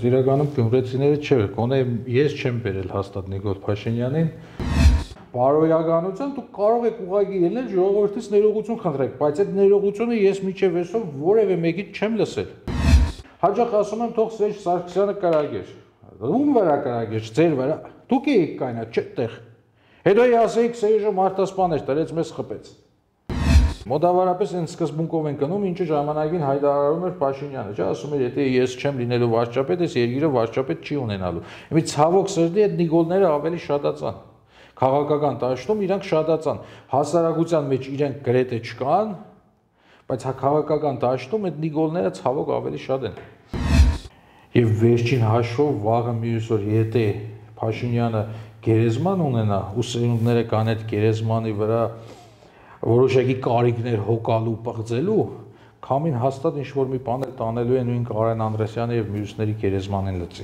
բայց իրականում գյումրեցիները չէ, գոնե ես չեմ բերել հաստատ Նիկոլ Փաշինյանին։ Բարոյականության դուք կարող եք ուղղակի ելնել ժողովրդից ներողություն խնդրեք, բայց այդ ներողությունը ես մինչև այսօր որևէ մեկից չեմ լսել։ Հաճախ ասում եմ թող Սերժ Սարգսյանը կրակեր։ Ում վրա կրակեր, ձեր վրա։ Դուք եք կայնա, չտեղ։ Հետո ասեիք Սերժը մարտասպան էր, դրեց մեզ խփեց։ Մոտավորապես այն սկզբունքով են գնում, ինչը ժամանակին հայտարարում էր Փաշինյանը, չէ՞, ասում էր, եթե ես չեմ լինելու վարչապետ, այս երկիրը վարչապետ չի ունենալու։ Իմի ցավոք սրտի այդ նիկոլները ավելի շատացան։ Քաղաքական դաշտում իրանք շատացան։ Հասարակության մեջ իրենք գրեթե չկան, բայց քաղաքական դաշտում այդ նիկոլները ցավոք ավելի շատ են։ Եվ վերջին հաշվով վաղը մյուս օր եթե Փաշինյանը գերեզման ունենա, ու սերունդները կան այդ գերեզմանի վրա որոշակի կարիքներ հոգալու, պղծելու, քամին հաստատ ինչ-որ մի բան էլ տանելու է նույն Կարեն Անդրեսյանի և մյուսների գերեզմանին լծի։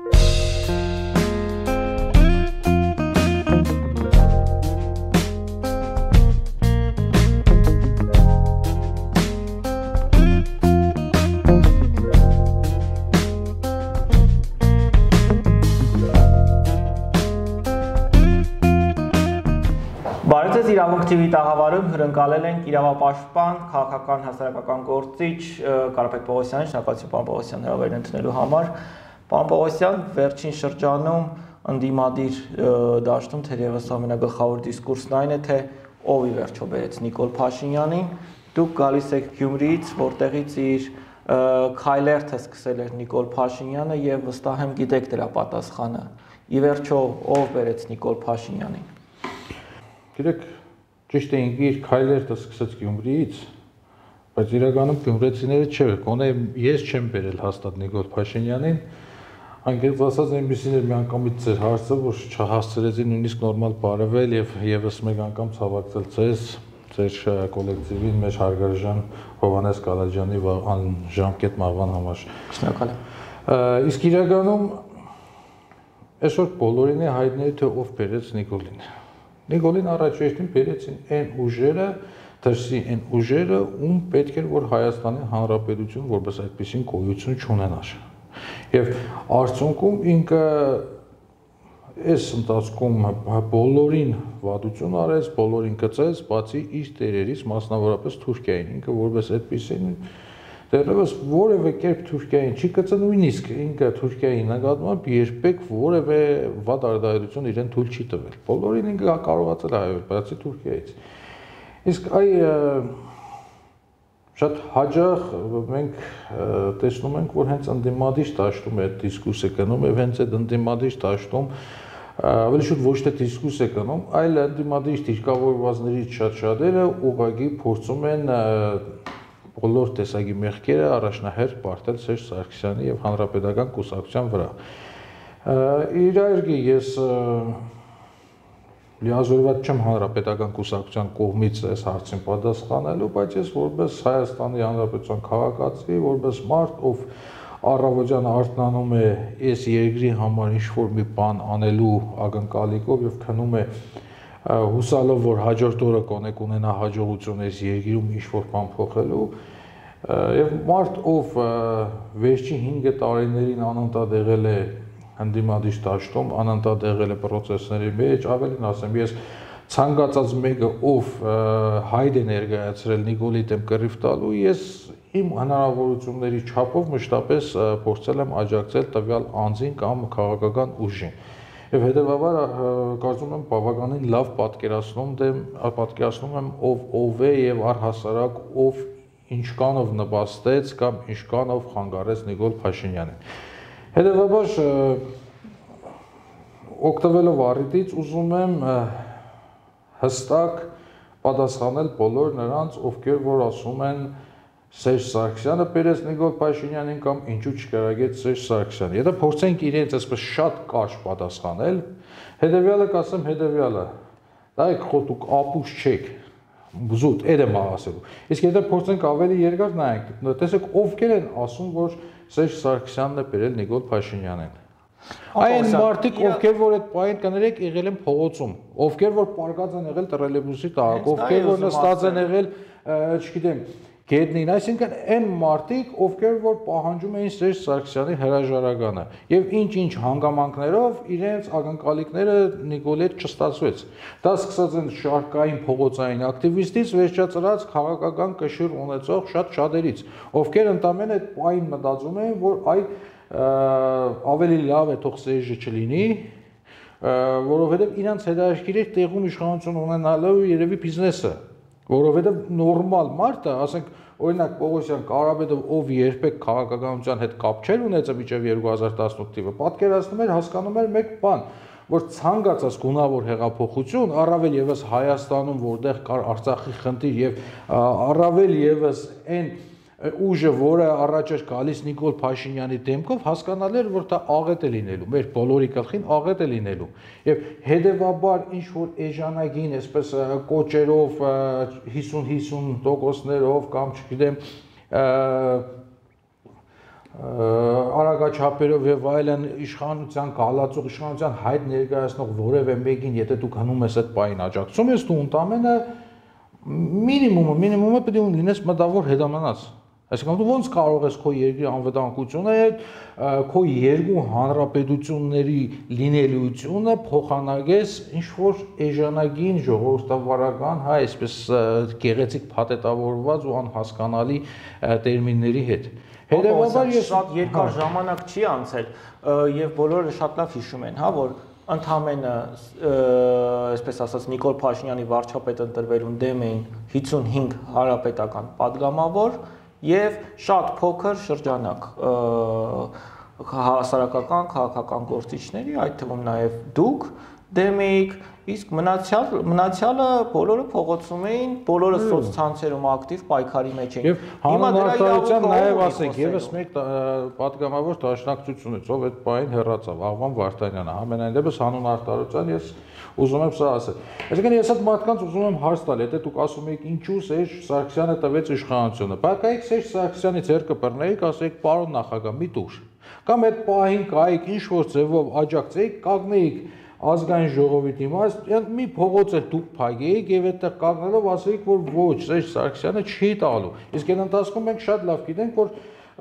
Իրավունք TV տաղավարում հրընկալել ենք իրավապաշտպան, քաղաքական հասարակական գործիչ Կարապետ Պողոսյանին, շնորհակալություն պարոն Պողոսյան հրավերն ընդունելու համար։ Պարոն Պողոսյան, վերջին շրջանում ընդդիմադիր դաշտում թերևս ամենագլխավոր դիսկուրսն այն է, թե ով ի վերջո բերեց Նիկոլ Փաշինյանին։ Դուք գալիս եք Գյումրիից, որտեղից իր քայլերթը սկսել էր Նիկոլ Փաշինյանը եւ վստահ եմ գիտեք դրա պատասխանը։ Ի վերջո ով բերեց Նիկոլ Փաշինյանին։ Գիտեք, ճիշտ է իր քայլերթը սկսեց Գյումրիից, բայց իրականում գյումրեցիները չէ, գոնե ես չեմ բերել հաստատ Նիկոլ Փաշինյանին, անկեղծ ասած այնպիսին էր մի անգամից ձեր հարցը, որ չհասցրեցի նույնիսկ նորմալ բարևել եւ եւս մեկ անգամ ցավակցել ձեզ, ձեր կոլեկտիվին, մեր հարգարժան Հովհաննես Կալաջյանի ժամկետ մաղվան համար։ Շնորհակալ եմ։ Իսկ իրականում այսօր բոլորին է հայտնի թե ով բերեց Նիկոլին։ Նիկոլին առաջերտին բերեցին այն ուժերը, դրսի այն ուժերը, ում պետք էր որ Հայաստանի Հանրապետություն որպես այդպիսին գոյություն չունենար։ Եվ արդյունքում ինքը այս ընթացքում բոլորին վատություն արեց, բոլորին գծեց, բացի իր տերերից, մասնավորապես Թուրքիային, ինքը որպես այդպիսին դեռևս որևէ կերպ Թուրքիային չի գծել, նույնիսկ ինքը Թուրքիայի նկատմամբ երբեք որևէ վատ արտահայտություն իրեն թույլ չի տվել։ Բոլորին ինքը կարողացել է հայել, բացի Թուրքիայից։ Իսկ շատ հաճախ մենք տեսնում ենք, որ հենց ընդդիմադիր դաշտում է այդ դիսկուրսը գնում եւ հենց այդ ընդդիմադիր դաշտում ավելի շուտ ոչ թե դիսկուրս է գնում, այլ ընդդիմադիր դիրքավորվածներից շատ-շատերը ուղղակի փորձում են բոլոր տեսակի մեղքերը առաջնահերթ պարտել Սերժ Սարգսյանի եւ Հանրապետական կուսակցության վրա։ Իրայրգի ես լիազորված չեմ Հանրապետական կուսակցության կողմից այս հարցին պատասխանելու, բայց ես որպես Հայաստանի Հանրապետության քաղաքացի, որպես մարդ, ով առավոտյան արթնանում է այս երկրի համար ինչ-որ մի բան անելու ակնկալիքով եւ քնում է հուսալով, որ հաջորդ օրը կոնե կունենա հաջողություն այս երկիրում ինչ-որ բան փոխելու, եւ մարդ, ով վերջին 5 տարիներին անընդհատ եղել է ընդդիմադիր դաշտում, անընդհատ եղել է պրոցեսների մեջ, ավելին ասեմ, ես ցանկացած մեկը, ով հայտ է ներկայացրել Նիկոլի դեմ կռիվ տալու, ես իմ հնարավորությունների չափով մշտապես փորձել եմ աջակցել տվյալ անձին կամ քաղաքական ուժին։ Եվ հետևաբար կարծում եմ բավականին լավ պատկերացնում եմ ով է եւ առհասարակ ով ինչքանով նպաստեց կամ ինչքանով խանգարեց Նիկոլ Փաշինյանին։ Հետևաբար օգտվելով առիթից ուզում եմ հստակ պատասխանել բոլոր նրանց, ովքեր որ ասում են Սերժ Սարգսյանը բերեց Նիկոլ Փաշինյանին կամ ինչու չկարագեց Սերժ Սարգսյանը։ Եթե փորձենք իրենց այսպես շատ կարճ պատասխանել, հետևյալը կասեմ հետևյալը։ Դայք խոտուկ ապուշ չեք, զուտ այդ եմ ասելու։ Իսկ եթե փորձենք ավելի երկար նայենք, տեսեք ովքեր են ասում, որ Սերժ Սարգսյանն է բերել Նիկոլ Փաշինյանին։ Այն մարդիկ, ովքեր որ այդ պահին կներեք եղել են փողոցում, ովքեր որ պարկած են եղել տրոլեյբուսի տակ, ովքեր որ նստած են եղել, չգիտեմ, գետնին, այսինքն այն մարդիկ, ովքեր որ պահանջում էին Սերժ Սարգսյանի հրաժարականը, եւ ինչ-ինչ հանգամանքներով իրենց ակնկալիքները Նիկոլի հետ չստացվեց։ Դա սկսած են շարքային փողոցային ակտիվիստից վերջացրած քաղաքական կշիռ ունեցող շատ շատերից, ովքեր ընդամենը այդ պահին մտածում էին, որ այ ավելի լավ է թող Սերժը չլինի, որովհետեւ իրանց հետաքրքիր է տեղում իշխանություն ունենալու երևի բիզնեսը, որովհետեւ նորմալ մարդը, ասենք օրինակ Պողոսյան Կարապետով, ով երբեք քաղաքականության հետ կապ չէր ունեցել մինչև 2018 թվականը, պատկերացնում էր, հասկանում էր մեկ բան, որ ցանկացած գունավոր հեղափոխություն, առավել եւս Հայաստանում, որտեղ կար Արցախի խնդիր եւ առավել եւս այն ուժը, որը առաջ էր գալիս Նիկոլ Փաշինյանի դեմքով, հասկանալ էր, որ դա աղետ է լինելու, մեր բոլորի գլխին աղետ է լինելու։ Եվ հետևաբար ինչ որ էժանագին, այսպես կոճերով 50-50%-ներով կամ չգիտեմ արագաչափերով եւ այլն իշխանության գալացող իշխանության հայտ ներկայացնող որևէ մեկին, եթե դու գնում ես այդ պահին աջակցում ես, դու ընդամենը մինիմումը պետք է լինես մտավոր հետամնաց։ Այսինքն դու ոնց կարող ես քո երկրի անվտանգությունը, քո երկու հանրապետությունների լինելիությունը փոխանակես ինչ որ էժանագին ժողովրդավարական, հա, այսպես գեղեցիկ փաթեթավորված ու անհասկանալի տերմինների հետ։ Հետևաբար ես շատ երկար ժամանակ չի անցել եւ բոլորը շատ լավ հիշում են, հա, որ ընդհանրապես այսպես ասած Նիկոլ Փաշինյանի վարչապետ ընտրվելուն դեմ էին 55 հարապետական падգամավոր եւ շատ փոքր շրջանակ հասարակական քաղաքական գործիչների, այդ թվում նաեւ դուք դեմ էիք, իսկ մնացյալը բոլորը փողոցում էին, բոլորը սոցցանցերում ակտիվ պայքարի մեջ էին։ Եվ հանրահարության նաեւ ասենք, եւս մեկ падգամավոր դաշնակցությունից, ով այդ պահին հեռացավ, Աղվան Վարդանյանը, ամենայն դեպս հանրահարության ես ուզում եմ սա ասել։ Այսինքն ես այդ մարդկանց ուզում եմ հարց տալ, եթե դուք ասում եք ինչու Սերժ Սարգսյանը տվեց իշխանությունը, բակայեք Սերժ Սարգսյանի ձեռքը բռնեիք, ասեք պարոն նախագահ, մի տուր։ Կամ այդ պահին կայեք ինչ որ ձևով աջակցեիք, կանգնեիք ազգային ժողովի դիմաց, մի փողոց էլ դուք փակեիք եւ այդտեղ կանգնելով ասեիք, որ ոչ, Սերժ Սարգսյանը չի տալու։ Իսկ այդ ընթացքում մենք շատ լավ գիտենք, որ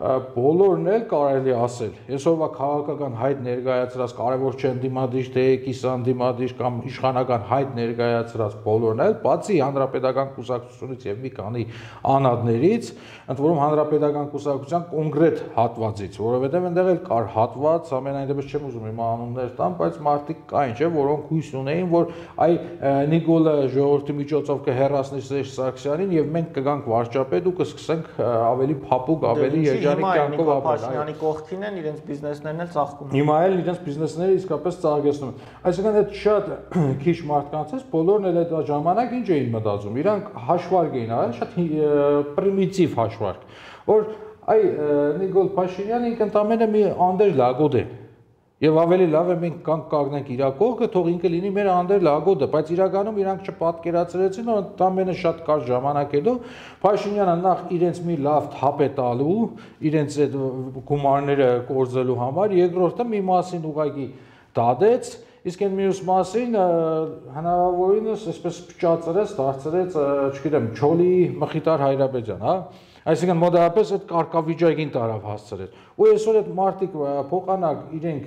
բոլորն էլ կարելի ասել, այսօրվա քաղաքական հայտ ներկայացրած կարևոր չէ ընդդիմադիր թե կիսանդիմադիր կամ իշխանական հայտ ներկայացրած բոլորն էլ, բացի հանրապետական կուսակցությունից եւ մի քանի անհատներից, ընդ որում հանրապետական կուսակցության կոնկրետ հատվածից, որովհետեւ այնտեղ էլ կար հատված, ամենայն դեպս չեմ ուզում իմ անուններ տամ, բայց մարդիկ կային, չէ, որոնք հույս ունեին, որ այ Նիկոլը ժողովրդի միջոցով կհեռացնի Սերժ Սարգսյանին եւ մենք կգանք վարչապետ ու կսկսենք ավելի փափուկ, ավելի Նիկոլ Փաշինյանի կողքին են իրենց բիզնեսներն էլ ծաղկում։ Հիմա էլ իրենց բիզնեսները իսկապես ծաղկեցնում են։ Այսինքն այդ շատ քիչ մարդկանց է, բոլորն էլ այդ ժամանակ ինչ էին մտածում։ Իրանք հաշվարկ էին արել, շատ պրիմիտիվ հաշվարկ, որ այ Նիկոլ Փաշինյանը ինքն ընդամենը մի անդեր լագոդ է։ Եվ ավելի լավ է մենք կանգնենք իր կողքը, թող ինքը լինի մեր անդեր լագոդը, բայց իրականում իրանք չպատկերացրեցին, որ ընդամենը շատ կարճ ժամանակ հետո Փաշինյանը նախ իրենց մի լավ թափ է տալու, իրենց այդ գումարները կորզելու համար, երկրորդը մի մասին ուղղակի դադեց, իսկ այն մյուս մասին հնարավորինս այսպես փճացրեց, դարձրեց, չգիտեմ, Չոլի Մխիտար Հայրաբեջան, հա։ Այսինքն մոտավորապես այդ կարգավիճակին տարավ հասցրեց։ Ու այսօր այդ մարդիկ փոխանակ իրենք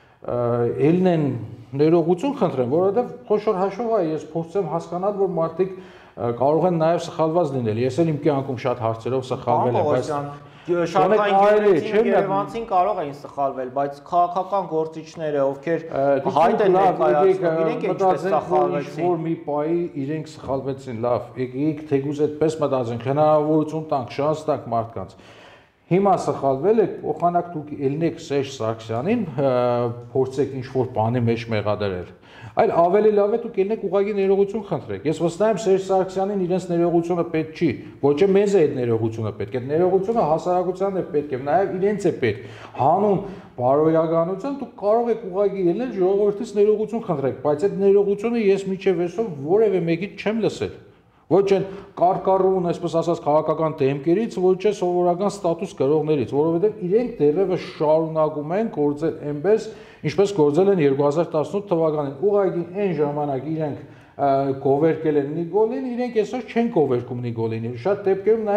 ելնեն ներողություն խնդրեն, որովհետև խոշոր հաշվով է, ես փորձեմ հասկանալ, որ մարդիկ կարող են նաև սխալված լինել։ Ես էլ իմ կյանքում շատ հարցերով սխալվել եմ, բայց շարքային գերեցին Երևանցին կարող էին սխալվել, բայց քաղաքական գործիչները, ովքեր հայտ են ներկայացնում, իրենք ինչպես սխալվեցին։ Որ մի պահի իրենք սխալվեցին, լավ, եկեք թեկուզ այդպես մտածենք, հնարավորություն տանք, շանս տանք մարդկանց։ Հիմա սխալվել եք, փոխանակ դուք ելնեք Սերժ Սարգսյանին, փորձեք ինչ-որ բանի մեջ մեղադրել։ Այլ ավելի լավ է դուք ելնեք ուղղակի ներողություն խնդրեք։ Ես վստահ եմ Սերժ Սարգսյանին իրենց ներողությունը պետք չի, ոչ է մեզ է այդ ներողությունը պետք, այդ ներողությունը հասարակությանն է պետք, եւ նաեւ իրենց է պետք։ Հանուն բարոյականության դուք կարող եք ուղղակի ելնել ժողովրդից ներողություն խնդրեք, բայց այդ ներողությունը ես միջև այսօր որևէ մեկից չեմ լսել։ Ոչ այն կարկառուն, այսպես ասած, քաղաքական դեմքերից, ոչ է սովորական ստատուս կրողներից, որովհետև իրենք դեռևս շարունակում են գործել այնպես, ինչպես գործել են 2018 թվականին։ Ուղղակի այն ժամանակ իրենք գովերկել են Նիկոլին, իրենք այսօր չեն գովերկում Նիկոլին։ Շատ դեպքերում նաև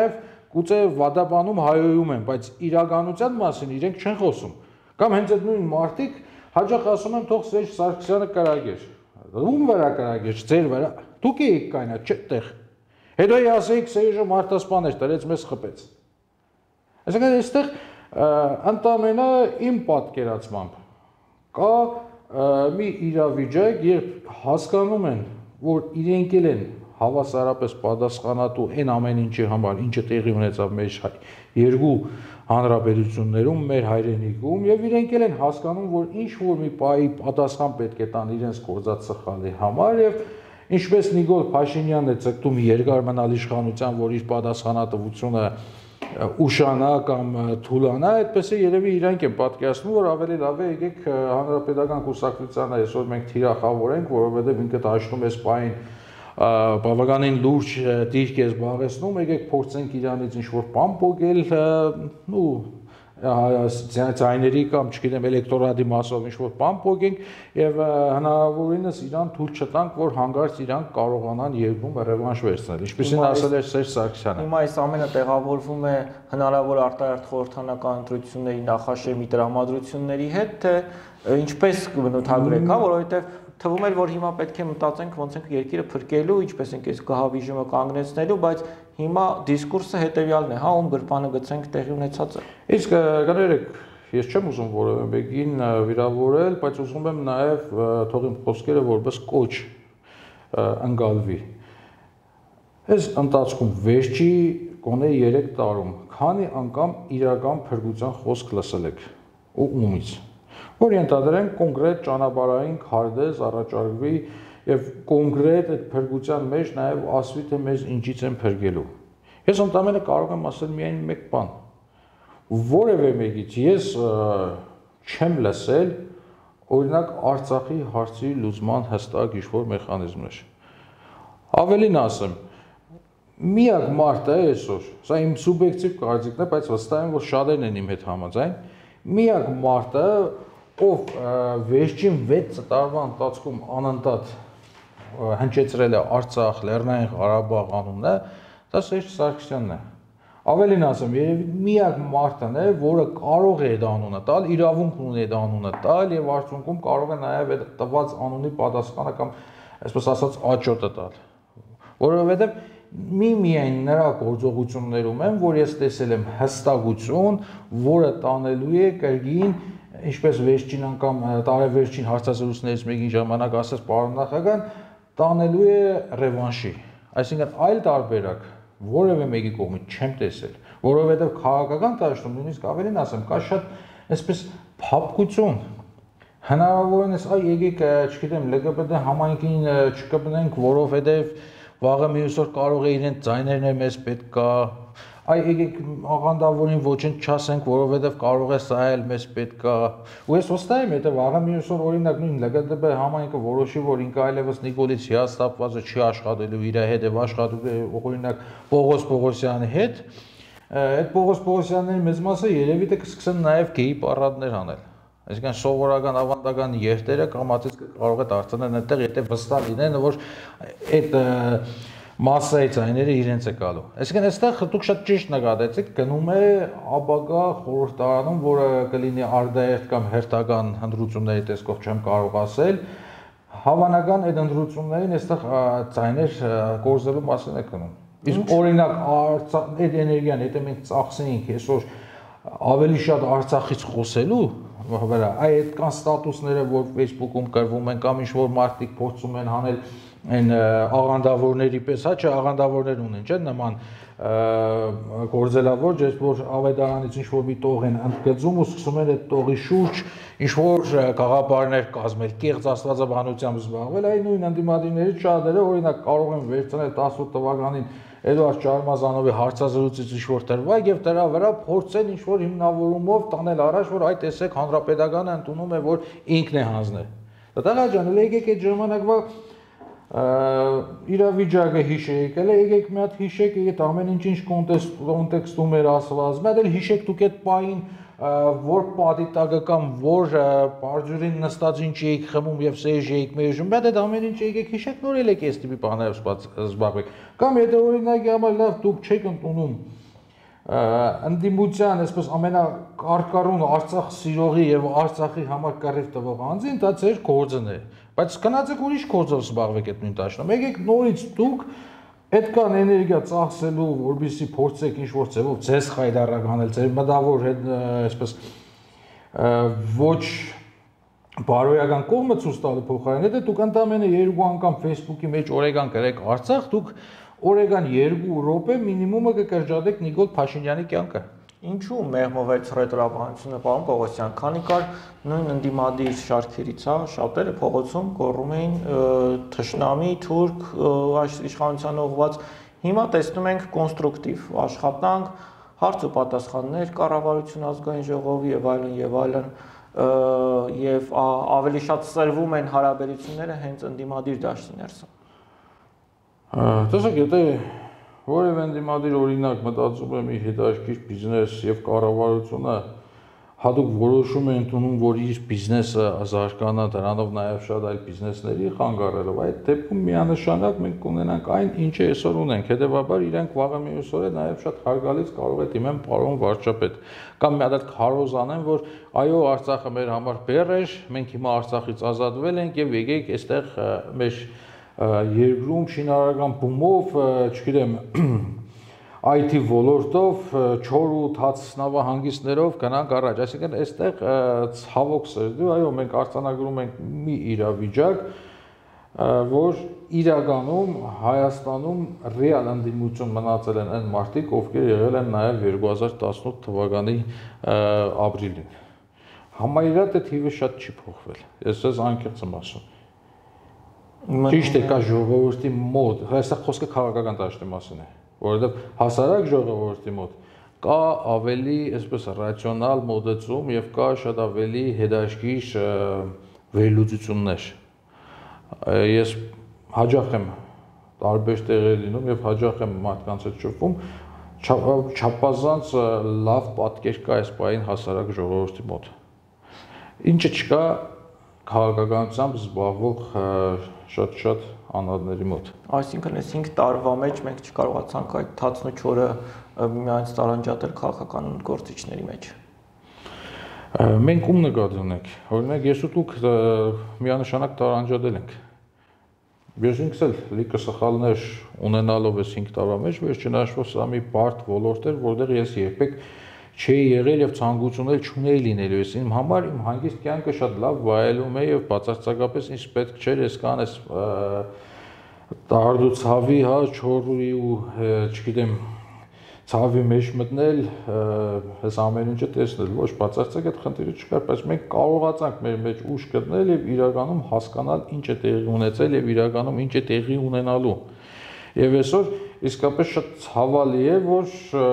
գուցե վադաբանում հայոյում են, բայց իրականության մասին իրենք չեն խոսում։ Կամ հենց այդ նույն մարդիկ հաճախ ասում են թող Սերժ Սարգսյանը կրագեր։ Ում վրա կրագեր, ձեր վրա։ Դուք եք կայնա չտեղ։ Հետո ասեիք Սերժը մարդասպան էր, դրեց մեզ խփեց։ Այսինքն այստեղ ընդամենը իմ պատկերացմամբ կա մի իրավիճակ, երբ հասկանում են, որ իրենք են հավասարապես պատասխանատու այն ամեն ինչի համար, ինչը տեղի ունեցավ մեր երկու հանրապետություններում, մեր հայրենիքում, եւ իրենք են հասկանում, որ ինչ որ մի պահի պատասխան պետք է տան իրենց գործած սխալի համար եւ ինչպես Նիկոլ Փաշինյանն է ցկտում երկար մնալ իշխանության, որ իր պատասխանատվությունը ուշանա կամ թուլանա, այդպես է երևի իրանք են պատկերացնում, որ ավելի լավ է եկեք հանրապետական կուսակցությանը այսօր մենք թիրախավորենք, որովհետև ինքը դաշնում է սպային բավականին լուրջ դիրք է զբաղեցնում, եկեք փորձենք իրանից ինչ-որ բան փոկել, ձայների կամ չգիտեմ էլեկտորատի մասով ինչ-որ բան փոկենք եւ հնարավորինս իրան թույլ չտանք, որ հանգարց իրանք կարողանան երկում ռևանշ վերցնել, ինչպեսին ասել էր Սերժ Սարգսյանը։ Հիմա այս ամենը տեղավորվում է հնարավոր արտահերթ խորհրդանական ընտրությունների նախաշեմի տրամադրությունների հետ, թե ինչպես կբնութագրենք, հա, որովհետեւ թվում էր, որ հիմա պետք է մտածենք ոնց ենք երկիրը փրկելու, ինչպես ենք այս գահավիժումը կանգնեցնելու, բայց հիմա դիսկուրսը հետեւյալն է, հա, ում գրպանը գցենք տեղի ունեցածը։ Իսկ կներեք, ես չեմ ուզում որևէ մեկին վիրավորել, բայց ուզում եմ նաև թող իմ խոսքերը որպես կոչ ընկալվի։ Այս ընթացքում վերջի գոնե 3 տարում քանի անգամ իրական փրկության խոսք լսել եք ու ումից, որ ենթադրենք կոնկրետ ճանապարհային քարտեզ առաջարկվի եւ կոնկրետ այդ փրկության մեջ նաեւ ասվի թե մեզ ինչից են փրկելու։ Ես ընդամենը կարող եմ ասել միայն մեկ բան, որևէ մեկից ես չեմ լսել օրինակ Արցախի հարցի լուծման հստակ ինչ-որ մեխանիզմներ։ Ավելին ասեմ, միակ մարդը է այսօր, սա իմ սուբյեկտիվ կարծիքն է, բայց վստահ եմ, որ շատերն են իմ հետ համաձայն, միակ մարդը, ով վերջին 6 տարվա ընթացքում անընդհատ հնչեցրել է Արցախ, Լեռնային Ղարաբաղ անունը, դա Սերժ Սարգսյանն է։ Ավելին ասեմ, երևի միակ մարդն է, որը կարող է այդ անունը տալ, իրավունք ունի այդ անունը տալ եւ արդյունքում կարող է նաեւ այդ տված անունի պատասխանը կամ այսպես ասած աճոտը տալ։ Որովհետեւ միայն նրա գործողություններում եմ, որ ես տեսել եմ հստակություն, որը տանելու է կրկին, ինչպես վերջին անգամ տարեվերջին հարցազրույցներից մեկին ժամանակ ասաց պարոն նախագահան, տանելու է ռևանշի։ Այսինքն այլ տարբերակ որևէ մեկի կողմից չեմ տեսել, որովհետև քաղաքական դաշտում նույնիսկ ավելին ասեմ, կա շատ այսպես փափկություն։ Հնարավորինս այ եկեք, չգիտեմ, ԼԳԲՏ համայնքին չկպնենք, որովհետև վաղը մյուս օր կարող է իրենց ձայներն է մեզ պետք կա, այ եկեք աղանդավորին ոչինչ չասենք, որովհետև կարող է սա էլ մեզ պետք կա։ Ու ես վստահ եմ, եթե վաղը մյուս օր օրինակ նույն ԼԳԲ համայնքը որոշի, որ ինքը այլևս Նիկոլից հիասթափվածը չի աշխատելու իր հետ եւ աշխատում է օրինակ Պողոս Պողոսյանի հետ, այդ Պողոս Պողոսյանների մեծ մասը երևի թե կսկսեն նաեւ գեյ պարադներ անել։ Այսինքն սովորական ավանդական երթերը կամացից կարող է դարձնել այնտեղ, եթե վստահ լինեն, որ այդ մասսայի ձայները իրենց է գալու։ Այսինքն այստեղ դուք շատ ճիշտ նկատեցիք, գնում է ապագա խորհրդարանում, որը կլինի արդահերթ կամ հերթական ընտրությունների տեսքով չեմ կարող ասել, հավանական այդ ընտրություններին այստեղ ձայներ կորզելու մասին է գնում։ Իսկ օրինակ այդ էներգիան, եթե մենք ծախսեինք այսօր ավելի շատ Արցախից խոսելու վրա, այդ կան ստատուսները, որ Facebook-ում կրվում են կամ ինչ-որ մարդիկ փորձում են անել այն աղանդավորների պես, հա, չէ, աղանդավորներ ունեն, չէ, նման գործելավոր, ջես որ ավետարանից ինչ-որ մի տող են ընդգծում ու սկսում են այդ տողի շուրջ ինչ-որ գաղափարներ կազմել, կեղծ աստվածաբանությամբ զբաղվել, այն նույն ընդդիմադիրներից շատերը օրինակ կարող են վերցնել 18 թվականին Էդուարդ Չարմազանովի հարցազրույցից ինչ-որ դրվագ եւ դրա վրա փորձել ինչ-որ հիմնավորումով տանել առաջ, որ այ տեսեք հանրապետականը ընդունում է, որ ինքն է հանձնել։ Դատաղա ջան, եկեք այդ ժամանակվա իրավիճակը հիշեք, եկեք մի հատ հիշեք, այդ ամեն ինչ կոնտեքստում էր ասված, մի հատ էլ հիշեք դուք այդ պահին որ պատիտակը կամ որ բարձուրին նստած ինչ էիք խմում եւ սեժ էիք մեժում, բայց այդ ամեն ինչ եկեք հիշեք, նոր էլ եք այս տիպի բաներով զբաղվեք։ Կամ եթե օրինակի համար լավ դուք չեք ընդունում ընդդիմության այսպես ամենակարկառուն Արցախ սիրողի եւ Արցախի համար կռիվ տվող անձին դա ձեր գործն է, բայց գնացեք ուրիշ գործով զբաղվեք այդ նույն դաշտում։ Եկեք նորից դուք այդքան էներգիա ծախսելու, որպեսզի փորձեք ինչ-որ ձևով ձեզ խայդարակ անել, ձեր մտավոր այսպես ոչ բարոյական կողմը ցույց տալու փոխարեն, եթե դուք ընդամենը 2 անգամ Facebook-ի մեջ օրեգան գրեք Արցախ, դուք օրեգան 2 րոպե մինիմումը կկրճատեք Նիկոլ Փաշինյանի կյանքը։ Ինչու մեղմովեց ռետրոաբանությունը, պարոն Պողոսյան, քանի կար նույն ընդդիմադիր շարքերից, հա, շատերը փողոցում գոռում էին թշնամի, թուրք, իշխանության ուղղված։ Հիմա տեսնում ենք կոնստրուկտիվ աշխատանք, հարց ու պատասխաններ, կառավարություն, ազգային ժողովի եւ այլն, եւ ավելի շատ սրվում են հարաբերությունները հենց ընդդիմադիր դաշտի ներսում։ Տեսեք, եթե որևէ ընդդիմադիր օրինակ մտածում եմ իր հետաքրքիր բիզնես եւ կառավարությունը հատուկ որոշում է ընդունում, որ իր բիզնեսը զարգանա, դրանով նաեւ շատ այլ բիզնեսների խանգարելով, այդ դեպքում միանշանակ մենք կունենանք այն, ինչը այսօր ունենք, հետեւաբար իրենք վաղը մյուս օրը նաեւ շատ հարգալից կարող է դիմեն պարոն վարչապետ, կամ մի հատ քարոզ անեն, որ այո, Արցախը մեր համար բեռ էր, մենք հիմա Արցախից ազատվել ենք եւ եկեք այստեղ մեր երկրում շինարարական բումով, չգիտեմ, IT ոլորտով, չոր ու թաց նավահանգիստներով գնանք առաջ, այսինքն այստեղ ցավոք սրտի, այո, մենք արձանագրում ենք մի իրավիճակ, որ իրականում Հայաստանում ռեալ ընդդիմություն մնացել են այն մարդիկ, ովքեր եղել են նաև 2018 թվականի ապրիլին։ Համարյա դե թիվը շատ չի փոխվել, ես ձեզ անկեղծ եմ ասում։ Ճիշտ է, կա ժողովրդի մոտ, այստեղ խոսքը քաղաքական դաշտի մասին է, որովհետև հասարակ ժողովրդի մոտ կա ավելի այսպես ռացիոնալ մոտեցում եւ կա շատ ավելի հետաքրքիր վերլուծություններ։ Ես հաճախ եմ տարբեր տեղեր լինում եւ հաճախ եմ մարդկանց հետ շփվում, չափազանց լավ պատկեր կա այս պահին հասարակ ժողովրդի մոտ։ Ինչը չկա քաղաքականությամբ զբաղվող շատ անհատների մոտ։ Այսինքն այս 5 տարվա մեջ մենք չկարողացանք այդ թացն ու չորը միայն տարանջատել քաղաքական գործիչների մեջ։ Մենք ում նկատի ունենք։ Օրինակ ես ու դուք միանշանակ տարանջատել ենք։ Ես ինքս էլ լիքը սխալներ ունենալով այս 5 տարվա մեջ, վերջնաշվով սա մի բարդ ոլորտ էր, որտեղ ես երբեք չի եղել եւ ցանկություն էլ չունեի լինելու, ես իմ համար իմ հանգիստ կյանքը շատ լավ վայելում է եւ բացարձակապես ինձ պետք չէր այսքան այս տարդու ցավի, հա, չորի ու չգիտեմ ցավի մեջ մտնել, այս ամեն ինչը տեսնել, ոչ բացարձակ այդ խնդիրը չկար, բայց մենք կարողացանք մեր մեջ ուժ գտնել եւ իրականում հասկանալ ինչ է տեղի ունեցել եւ իրականում ինչ է տեղի ունենալու։ Եվ այսօր իսկապես շատ ցավալի է, որ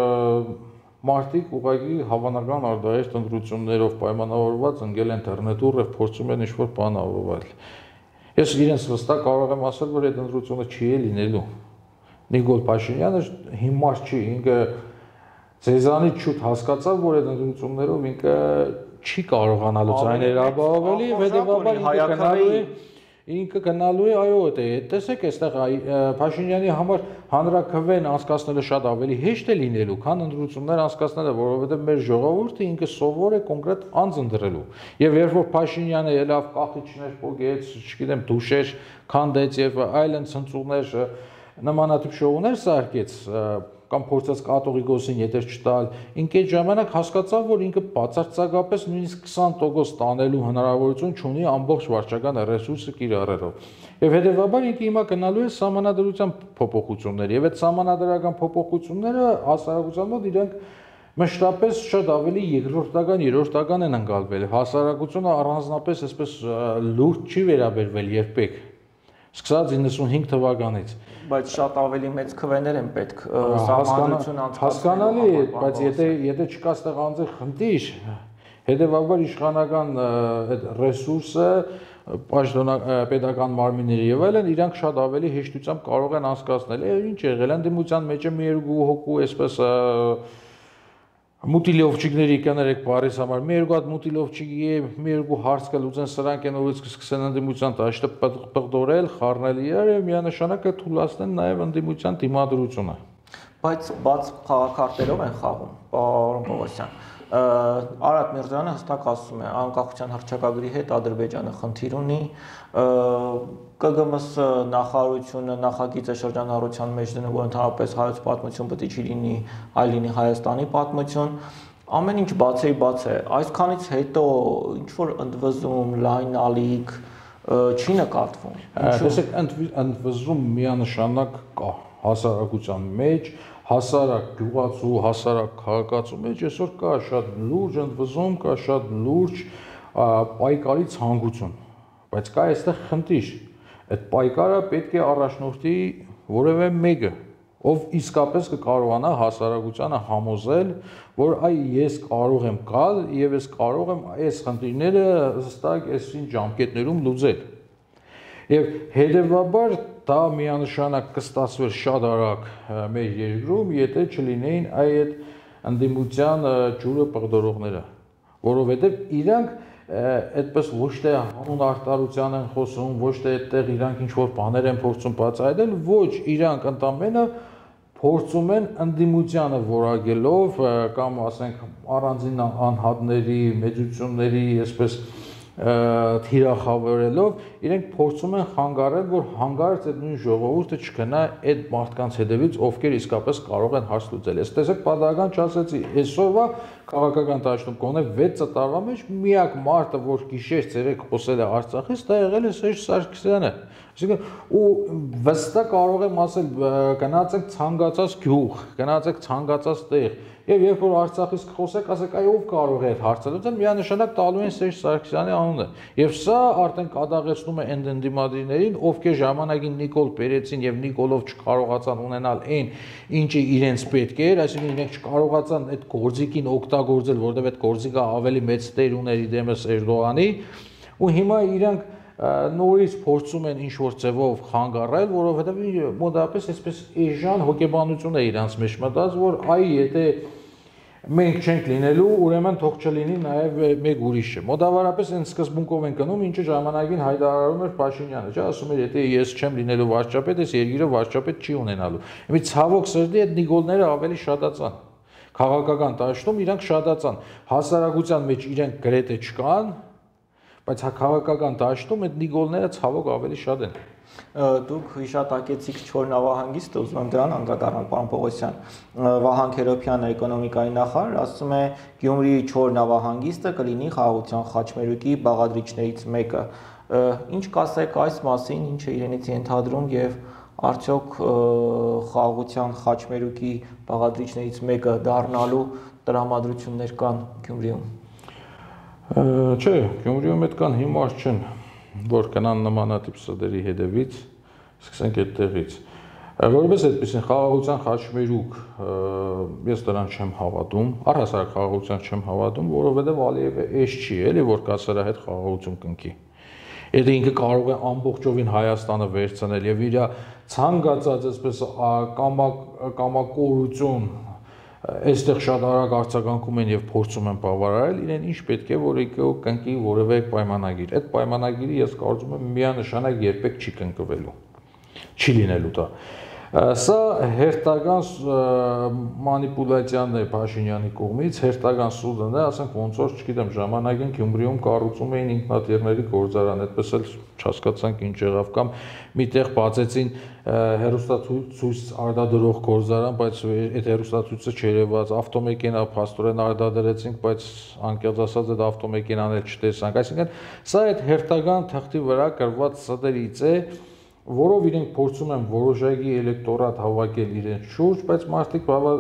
մարդիկ ուղղակի հավանական արդարեշտ ընտրություններով պայմանավորված ընկել են ինտերնետուր եւ փորձում են ինչ-որ բան ավովել։ Ես իրենց վստահ կարող եմ ասել, որ այդ ընտրությունը չի լինելու։ Նիկոլ Փաշինյանը հիմար չի, ինքը ցեզանից շուտ հասկացավ, որ այդ ընտրություններով ինքը չի կարողանալու ձայներ ապահովելի, հետեւաբար ինքը գնալու է, այո, տեսեք, այստեղ Փաշինյանի համար հանրաքվեն անցկացնելը շատ ավելի հեշտ է լինելու, քան ընտրություններ անցկացնելը, որովհետև մեր ժողովուրդը ինքը սովոր է կոնկրետ անձ ընտրելու։ Եվ երբ որ Փաշինյանը ելավ կախիչներ փոգեց, չգիտեմ, դուշեր քանդեց եւ այլն ցնցումներ նմանատիպ շոուներ սարքեց, կամ փորձեց կատողիկոսին եթեր չտալ, ինքը այդ ժամանակ հասկացավ, որ ինքը բացարձակապես նույնիսկ 20% տանելու հնարավորություն չունի ամբողջ վարչական ռեսուրսը կիրառելով։ Եվ հետեւաբար ինքը հիմա գնալու է սահմանադրության փոփոխություններ, եւ այդ սահմանադրական փոփոխությունները հասարակության մոտ իրենք մշտապես շատ ավելի երկրորդական, երրորդական են ընկալվել։ Հասարակությունը առանձնապես այսպես լուրջ չի վերաբերվել երբեք։ Սկսած 95 թվականից, բայց շատ ավելի մեծ քվեներ են պետք սահմանադրություն անցկացնելու։ Հասկանալի է, բայց եթե չկա այստեղ անձի խնդիր, հետեւաբար իշխանական այդ ռեսուրսը, պետական մարմինները եւ այլն իրանք շատ ավելի հեշտությամբ կարող են անցկացնել։ Ինչ եղել են դիմության մեջ մի երկու հոգու այսպես մուտիլովչիկների կներեք բարիս համար, մի երկու հատ մուտիլովչիկի է, մի երկու հարց կլուծեն, սրանք են ովից կսկսեն ընդդիմության դաշտը պղտորել, խառնել իրար եւ միանշանակ է թույլատնեն նաեւ ընդդիմության դիմադրությունը։ բայց բաց խաղակարտերով են խաղում, պարոն Պողոսյան։ Արադ Միրզոյանը հստակ ասում է, անկախության հռչակագրի հետ Ադրբեջանը խնդիր ունի, ԿԳՄՍ նախարարությունը նախագիծ է շրջանառության մեջ դնում, որ ընդհանրապես հայոց պատմություն պետք չի լինի, այլ լինի Հայաստանի պատմություն։ Ամեն ինչ բաց է, այսքանից հետո ինչ որ ընդվզում, լայնալիք չի նկատվում։ Տեսեք, ընդվզում միանշանակ կա հասարակության մեջ, հասարակ գյուղացու, հասարակ քաղաքացու մեջ այսօր կա շատ լուրջ ընդվզում, կա շատ լուրջ պայքարի ցանկություն, բայց կա այստեղ խնդիր։ Այդ պայքարը պետք է առաջնորդի որևէ մեկը, ով իսկապես կկարողանա հասարակությանը համոզել, որ այ ես կարող եմ գալ եւ ես կարող եմ այս խնդիրները հստակ այսին ժամկետներում լուծել։ Եվ հետեւաբար դա միանշանակ կստացվեր շատ արագ մեր երկրում, եթե չլինեին այդ ընդդիմության ջուրը պղդորողները, որովհետեւ իրանք այդպես ոչ թե հանուն արտարության են խոսում, ոչ թե այդտեղ իրանք ինչ որ բաներ են փորձում բացահայտել, ոչ, իրանք ընդամենը փորձում են ընդդիմությանը որակելով կամ ասենք առանձին անհատների, մեծությունների, այսպես թիրախավորելով, իրենք փորձում են խանգարել, որ հանգարց այդ նույն ժողովուրդը չգնա այդ մարդկանց հետևից, ովքեր իսկապես կարող են հարց լուծել։ Ես տեսեք, պատահական չասեցի, այսօրվա քաղաքական դաշտում կոնե 6 տարվա մեջ միակ մարդը, որ գիշեր ցերեկ խոսել է Արցախից, դա եղել է Սերժ Սարգսյանը։ Այսինքն ու վստահ կարող եմ ասել, գնացեք ցանկացած գյուղ, գնացեք ցանկացած տեղ, եւ երբ որ Արցախից խոսեք, ասեք, այ ով կարող է այդ հարցը լուծել, միանշանակ տալու են Սերժ Սարգսյանի անունը։ Եվ սա արդեն կադաղեցնում է այն ընդդիմադիրներին, ովքեր ժամանակին Նիկոլ Պերեցին եւ Նիկոլով չկարողացան ունենալ այն, ինչը իրենց պետք էր, այսինքն իրենք չկարողացան այդ գործիքին օգտագործել, որովհետեւ այդ գործիքը ավելի մեծ տեր ուներ դեմս Էրդողանի, ու հիմա իրանք նորից փորձում են ինչ-որ ձևով խանգարել, որովհետև մոտավորապես այսպես էժան հոգեբանություն է իրանց մեջ մտած, որ այ եթե մենք չենք լինելու, ուրեմն թող չլինի նաև մեկ ուրիշը։ Մոտավորապես այն սկզբունքով են գնում, ինչը ժամանակին հայտարարում էր Փաշինյանը, չէ՞, ասում էր, եթե ես չեմ լինելու վարչապետ, այս երկիրը վարչապետ չի ունենալու։ Իմիջ ցավոք սրտի այդ նիկոլները ավելի շատացան։ Քաղաքական դաշտում իրանք շատացան։ Հասարակության մեջ իրենք գրեթե չկան, բայց քաղաքական դաշտում այդ նիկոլները ցավոք ավելի շատ են։ Դուք հիշատակեցիք Չոր նավահանգիստը, ուզում եմ դրան անդրադառնալ, պարոն Պողոսյան։ Վահան Քերոբյանը, էկոնոմիկայի նախարար, ասում է Գյումրիի Չոր նավահանգիստը կլինի խաղաղության խաչմերուկի բաղադրիչներից մեկը։ Ինչ կասեք այս մասին, ինչ է իրենից ենթադրում եւ արդյոք խաղաղության խաչմերուկի բաղադրիչներից մեկը դառնալու տրամադրություններ կան Գյումրիում։ Չէ, Գյումրիում այդքան հիմար չեն, որ կնան նմանատիպ սդերի հետևից, սկսենք այդտեղից։ Որպես այդպեսին խաղաղության խաչմերուկ, ես դրան չեմ հավատում, առհասարակ խաղաղության չեմ հավատում, որովհետև Ալիևը էս չի, էլի որ կա սրա հետ խաղաղություն կնքի։ Եթե ինքը կարող է ամբողջովին Հայաստանը վերցնել եւ իր ցանկացած այսպես կամակորություն այստեղ շատ արագ արձագանքում են եւ փորձում են բավարարել, իրեն ինչ պետք է, որ ինքը կնքի որևէ պայմանագիր։ Այդ պայմանագիրը ես կարծում եմ միանշանակ երբեք չի կնքվելու։ Չի լինելու դա։ Սա հերթական մանիպուլյացիան է Փաշինյանի կողմից, հերթական սուդն է, ասենք ոնց որ, չգիտեմ, ժամանակին Գյումրիում կառուցում էին ինքնաթիռների գործարան, այդպես էլ չհասկացանք ինչ եղավ, կամ միտեղ բացեցին հերոստացույց արտադրող գործարան, բայց այդ հերոստացույցը չերևաց, ավտոմեքենա փաստորեն արտադրեցինք, բայց անկեղծ ասած այդ ավտոմեքենան էլ չտեսանք, այսինքն սա այդ հերթական թղթի վրա կրված սդերից է, որով իրենք փորձում են որոշակի էլեկտորատ հավաքել իրենց շուրջ, բայց մարդիկ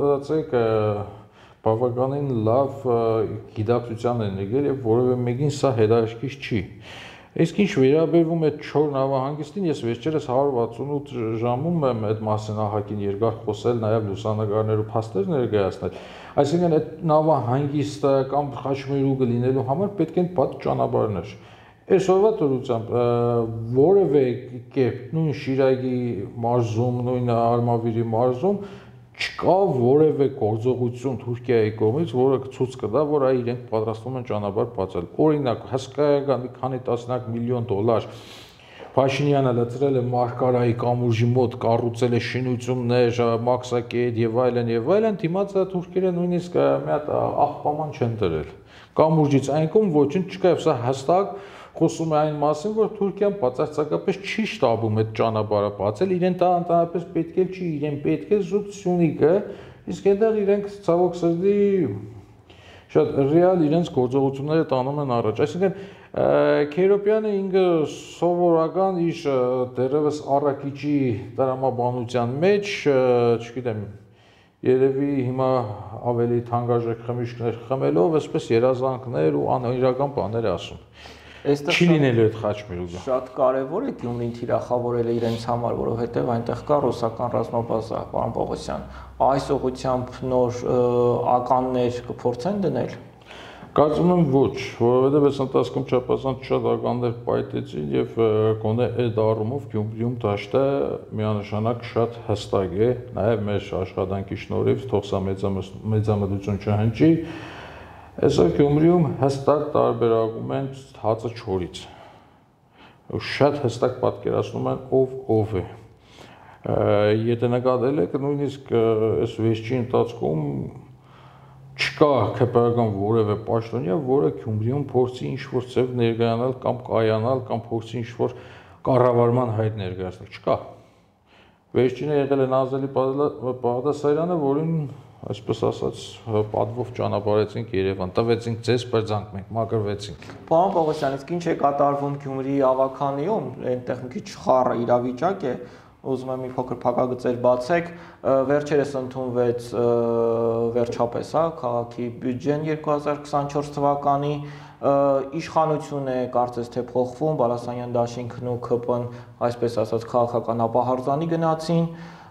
բավականին լավ գիտակցության են եկել եւ որևէ մեկին սա հետաքրքիր չի։ Իսկ ինչ վերաբերվում է Չոր նավահանգիստին, ես վերջերս 168 ժամում եմ այդ մասին ահագին երկար խոսել, նաեւ լուսանկարներ ու փաստեր ներկայացնել։ Այսինքն այդ նավահանգիստը կամ խաչմերուկը լինելու համար պետք են բաց ճանապարհներ։ Այսօրվա դրությամբ որևէ կերպ նույն Շիրակի մարզում, նույն Արմավիրի մարզում չկա որևէ գործողություն Թուրքիայի կողմից, որը ցույց կտա, որ այ իրենք պատրաստվում են ճանապարհ բացել։ Օրինակ, հսկայական մի քանի տասնյակ միլիոն դոլար Փաշինյանը լծրել է Մարկարայի կամուրջի մոտ, կառուցել է շինություններ, մաքսակետ եւ այլն, դիմացը թուրքերը նույնիսկ մի հատ աղբաման չեն դրել։ Կամուրջից այն կողմ ոչինչ չկա, եւ սա հստակ խոսում է այն մասին, որ Թուրքիան բացարձակապես չի շտաբում այդ ճանապարհը բացել, իրեն դա ընդհանրապես պետք է չի, իրեն պետք է զուտ Սյունիքը, իսկ այդտեղ իրենք ցավոք սրտի շատ ռեալ իրենց գործողությունները տանում են առաջ, այսինքն Քերոպյանը ինքը սովորական իր դերևս առաքիչի տրամաբանության մեջ, չգիտեմ, երևի հիմա ավելի թանկարժեք խմիչքներ խմելով, այսպես երազանքներ ու անիրական բաներ ասում։ Չի լինելու այդ խաչմերուկը։ Շատ կարևոր է Գյումրին թիրախավորել իրենց համար, որովհետև այնտեղ կա ռուսական ռազմաբազա, պարոն Պողոսյան։ Այս ուղղությամբ նոր ականներ կփորձեն դնել։ Կարծում եմ ոչ, որովհետև այս ընթացքում չափազանց շատ ականներ պայթեցին եւ գոնե այդ առումով Գյումրիում դաշտը միանշանակ շատ հստակ է, նաեւ մեր աշխատանքի շնորհիվ թող սա մեծամտություն չհնչի, այսօր Գյումրիում հստակ տարբերակում են հացը չորից։ Շատ հստակ պատկերացնում են ով է։ Եթե նկատել եք, նույնիսկ այս վերջի ընթացքում չկա ԿՊ-ական որևէ պաշտոնյա, որը Գյումրիում փորձի ինչ-որ ձև ներկայանալ կամ կայանալ կամ փորձի ինչ-որ կառավարման հայտ ներկայացնել, չկա։ Վերջինը եղել է Նազելի Բաղդասարյանը, որին, այսպես ասած, պատվով ճանապարհեցինք Երևան, տվեցինք ձեզ բრძանք, մենք մաքրվեցինք։ Պարոն Պողոսյան, իսկ ինչ է կատարվում Գյումրիի ավականիում, այնտեղ մի քիչ խառը իրավիճակ է, ուզում եմ մի փոքր փակագծեր բացեք, վերջերս ընդունվեց վերջապես, քաղաքի բյուջեն 2024 թվականի, իշխանություն է կարծես թե փոխվում, Բալասանյան դաշինքն ու ԿՊ-ն, այսպես ասած, քաղաքական ապահարզանի գնացին,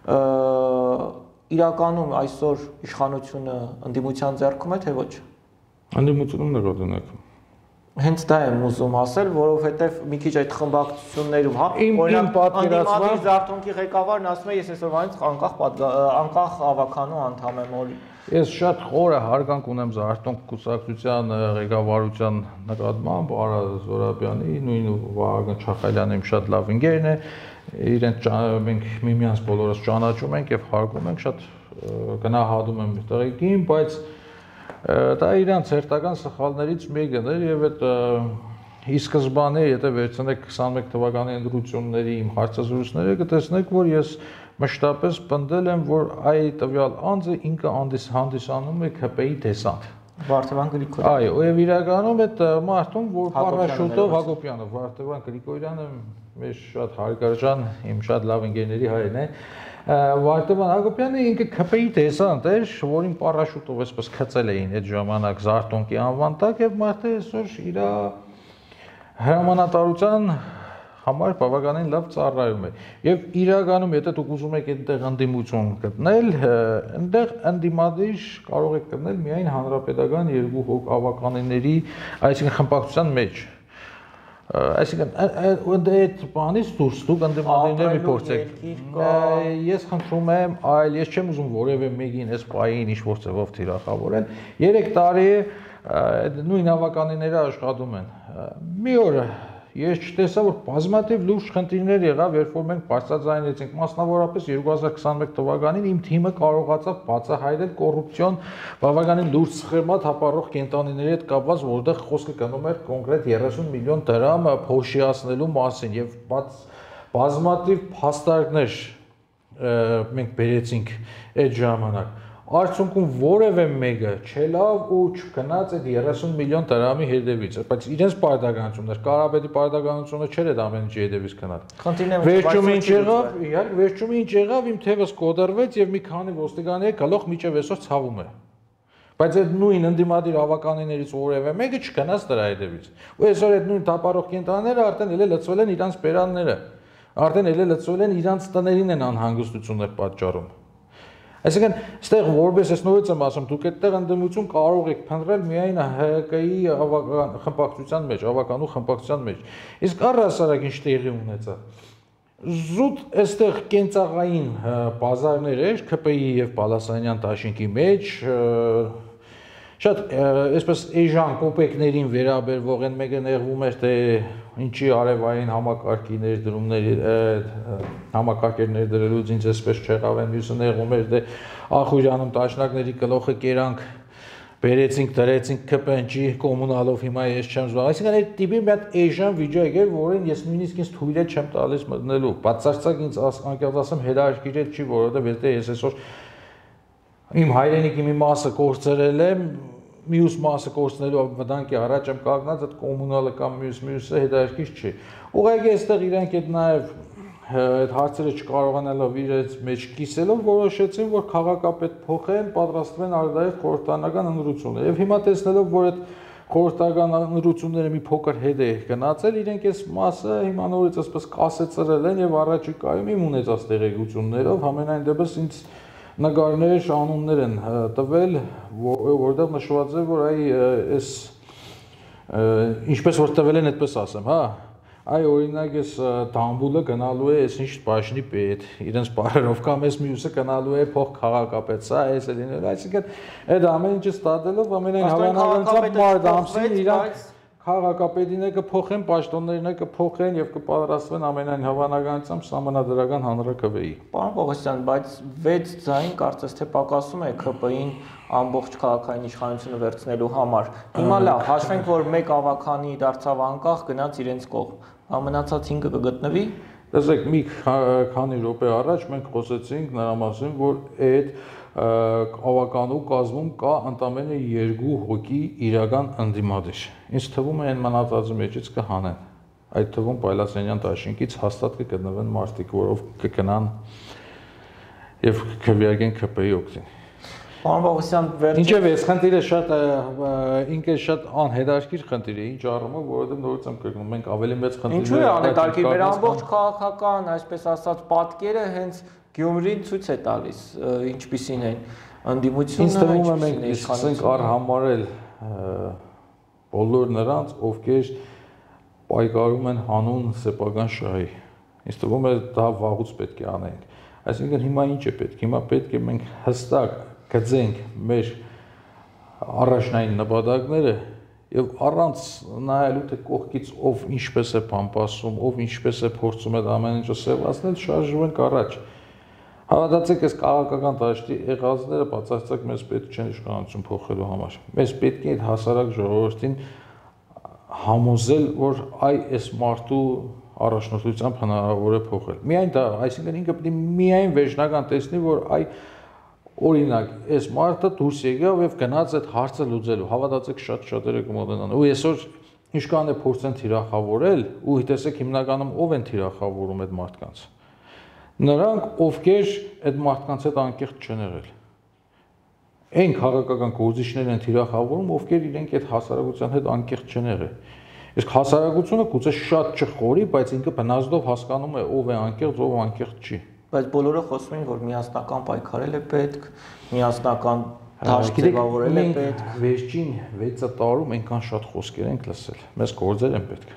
իրականում այսօր իշխանությունը ընդդիմության ձեռքում է, թե ոչ։ Ընդդիմությունում նկատենք։ Հենց դա եմ ուզում ասել, որովհետև մի քիչ այդ խմբակցություններում, օրինակ պատկերացման Զարթոնքի ղեկավարն ասում է, ես այսօրվանից անկախ ավականու անդամ եմ օրի։ Ես շատ խորը հարգանք ունեմ Զարթոնք կուսակցության ղեկավարության նկատմամբ, Արա Զորաբյանի, նույն Վահագն Չախալյանը իմ շատ լավ ընկերն է, իրենք մենք միմյանց բոլորս ճանաչում ենք եւ հարգում ենք, շատ գնահատում եմ տեղեկին, բայց դա իրանց հերթական սխալներից մեկն էր եւ այդ ի սկզբանե, եթե վերցնեք 21 թվականի ընտրությունների իմ հարցազրույցները, կտեսնեք, որ ես մշտապես պնդել եմ, որ այ տվյալ անձը ինքը հանդիսանում է ԿՊ-ի դեսանտ։ Վարդևան Գրիգորյանը։ Այո, եւ իրականում այդ մարդուն, որ պարաշուտով Հակոբյանը, Վարդևան Գրիգորյանը մեր շատ հարգարժան, իմ շատ լավ ընկերների հայրն է, Վարդևան Հակոբյանը ինքը ԿՊ-ի դեսանտ էր, որին պարաշուտով այսպես գցել էին այդ ժամանակ Զարթոնքի անվան տակ եւ մարդը այսօր իր հրամանատարության համար բավականին լավ ծառայում է։ Եվ իրականում, եթե դուք ուզում եք այդտեղ ընդդիմություն գտնել, այնտեղ ընդդիմադիր կարող եք գտնել միայն հանրապետական երկու հոգ ավականիների, այսինքն խմբակցության մեջ։ Այսինքն այդ բանից դուրս դուք ընդդիմադիրներ մի փորձեք։ Ես խնդրում եմ, այլ ես չեմ ուզում որևէ մեկին այս պահին ինչ-որ ձևով թիրախավորել։ 3 տարի է նույն ավականիները աշխատում են։ Մի օր ես չտեսա, որ բազմաթիվ լուրջ խնդիրներ եղավ, երբ որ մենք բարձրաձայնեցինք, մասնավորապես 2021 թվականին իմ թիմը կարողացավ բացահայտել կոռուպցիոն բավականին լուրջ սխեմա թափառող կենտրոնների հետ կապված, որտեղ խոսքը գնում էր կոնկրետ 30 միլիոն դրամ փոշիացնելու մասին եւ բազմաթիվ փաստարկներ մենք բերեցինք այդ ժամանակ։ Արդյունքում որևէ մեկը չելավ ու չգնաց այդ 30 միլիոն դրամի հետևից, բայց իրենց պարտականությունն էր, Կարապետի պարտականությունը չէր այդ ամեն ինչի հետևից գնալ։ Վերջում ինչ եղավ, իհարկե, վերջում ինչ եղավ, իմ թևս կոդրվեց եւ մի քանի ոստիկանների գլուխ միջև այսօր ցավում է։ Բայց այդ նույն ընդդիմադիր ավականիներից որևէ մեկը չգնաց դրա հետևից։ Ու այսօր այդ նույն տապարող կենտրոնները արդեն էլ լցվել են իրանց բերանները, արդեն էլ լցվել են իրանց տներին են անհանգստություններ պատճառում։ Այսինքն, այստեղ որպես ես նորից եմ ասում, դուք այդտեղ ընդդիմություն կարող եք փնտրել միայն ՀԿ-ի խմբակցության մեջ, ավականու խմբակցության մեջ։ Իսկ առհասարակ ինչ տեղի ունեցավ։ Զուտ այստեղ կենցաղային բազարներ էր ԿՊ-ի եւ Բալասանյան դաշինքի մեջ, Շատ այսպես էժան կոպեկներին վերաբերվող են մեկը նեղվում էր թե ինչի արևային համակարգի ներդրումների համակարգեր ներդրելուց ինձ այսպես չեղավ են մյուսը նեղվում էր թե Ախուրյանում տաշնակների գլոխը կերանք բերեցինք դրեցինք ԿՊՆ-ի կոմունալով հիմա ես չեմ զբաղվում այսինքն այդ տիպի մի հատ էժան վիճակ էր որին ես նույնիսկ ինձ թույլ չեմ տալիս մտնելու բացարձակ ինձ անկեղծ ասեմ հետաքրքիր չի որովհետև ես այսօր իմ հայրենիքի մի մասը կորցրել եմ մյուս մասը կորցնելու վտանգի առաջ եմ կանգնած այդ կոմունալը կամ մյուսը հետաքրքիր չի ուղղակի այստեղ իրենք այդ նաև այդ հարցերը չկարողանալով իրենց մեջ կիսելով որոշեցին որ քաղաքապետ փոխեն պատրաստվեն արդարև խորհրդանական ընտրություններ եւ հիմա տեսնելով որ այդ խորհրդական ընտրությունները մի փոքր հետ է գնացել իրենք այս մասը հիմա նորից այսպես կասեցրել են եւ առաջիկայում իմ ունեցած տեղեկություններով համենայն դեպս ինձ նկարներ անուններ են տվել որտեղ նշված է որ այս ինչպես որ տվել են այդպես ասեմ հա այ օրինակ այս Դամբուլը գնալու է այս ինչ բաժնի պետ իրենց բարերով կամ այս մյուսը գնալու է փող քաղաքապետ սա այս է լինելու այսինքն այդ ամեն ինչը ստատելով ամենայն հավանականությամբ մարդ ամսին իրանք քաղաքապետինը կփոխեն, պաշտոններինը կփոխեն եւ կպատրաստվեն ամենայն հավանականությամբ սահմանադրական հանրաքվեի։ Պարոն Պողոսյան, բայց 6 ձայն կարծես թե պակասում է ԿՊ-ին ամբողջ քաղաքային իշխանությունը վերցնելու համար։ Հիմա լավ, հաշվենք, որ մեկ ավականի դարձավ անկախ, գնաց իրենց կողմ։ Ամենացած 5-ը կգտնվի։ Տեսեք, մի քանի րոպե առաջ մենք խոսեցինք նրա մասին, որ այդ ավականու կազմում կա ընդամենը 2 հոգի իրական ընդդիմադիր։ Ինձ թվում է այն մնացածի մեջից կհանեն։ Այդ թվում Պայլասենյան դաշինքից հաստատ կգտնվեն մարդիկ, որով կգնան եւ քվեարկեն ԿՊ-ի օգտին։ Պարոն Պողոսյան, Ինչեւ այս խնդիրը շատ ինքը շատ անհետաքրքիր խնդիր է, ինչ առումով, որովհետեւ նորից եմ կրկնում, մենք ավելի մեծ խնդիրներ Ինչու է անհետաքրքիր, մեր ամբողջ քաղաքական, այսպես ասած, պատկերը հենց Գյումրին ցույց է տալիս, ինչպիսին են ընդդիմությունը, ինձ թվում է մենք սկսենք արհամարել բոլոր նրանց, ովքեր պայքարում են հանուն սեփական շահի։ Ինձ թվում է դա վաղուց պետք է անենք։ Այսինքն հիմա ինչ է պետք։ Հիմա պետք է մենք հստակ գծենք մեր առաջնային նպատակները եւ առանց նայելու թե կողքից ով ինչպես է փամփասում, ով ինչպես է փորձում այդ ամեն ինչը սևացնել, շարժվենք առաջ։ Հավատացեք, այս քաղաքական դաշտի եղածները բացարձակ մեզ պետք չեն իշխանություն փոխելու համար։ Մեզ պետք է այդ հասարակ ժողովրդին համոզել, որ այս մարդու առաջնորդությամբ հնարավոր է փոխել։ Միայն դա, այսինքն ինքը պետք է միայն վերջնական տեսնի, որ օրինակ, այս մարդը դուրս եկավ եւ գնաց այդ հարցը լուծելու։ Հավատացեք, շատ-շատերը կմոտենան։ Ու այսօր ինչքան է փորձեն թիրախավորել, ու տեսեք հիմնականում ով են թիրախավորում այդ մարդկանց։ Նրանք, ովքեր այդ մարդկանց հետ անկեղծ չեն եղել։ Այն քաղաքական գործիչներն են թիրախավորում, ովքեր իրենք այդ հասարակության հետ անկեղծ չեն եղել։ Իսկ հասարակությունը գուցե շատ չխորի, բայց ինքը բնազդով հասկանում է ով է անկեղծ, ով անկեղծ չի։ Բայց բոլորը խոսում են, որ միասնական պայքարել է պետք, միասնական դաշտ ձևավորել է պետք։ Վերջին 6 տարում այնքան շատ խոսքեր ենք լսել։ Մեզ գործեր են պետք։